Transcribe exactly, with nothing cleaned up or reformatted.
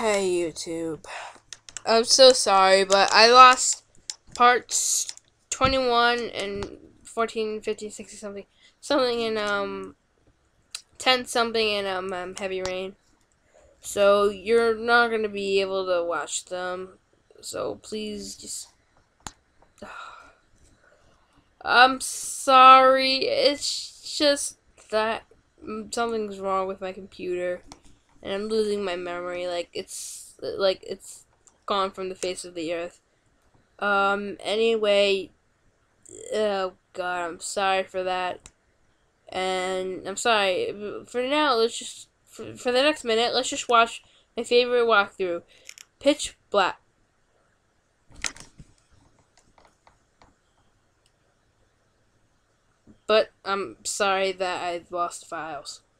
Hey YouTube. I'm so sorry, but I lost parts twenty-one and fourteen, fifteen, sixteen something. Something in um ten something in um, um Heavy Rain. So you're not gonna be able to watch them. So please just I'm sorry. It's just that something's wrong with my computer and I'm losing my memory. Like it's like it's gone from the face of the earth. Um. Anyway, oh God, I'm sorry for that, and I'm sorry for now. Let's just for, for the next minute. Let's just watch my favorite walkthrough, Pitch Black. But I'm sorry that I've lost files.